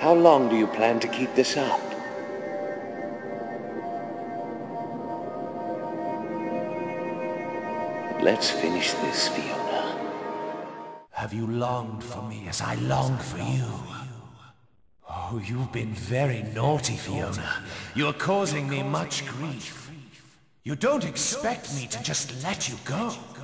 How long do you plan to keep this up? Let's finish this, Fiona. Have you longed for me as I long for you? Oh, you've been very naughty, Fiona. You're causing me much grief. You don't expect me to just let you go.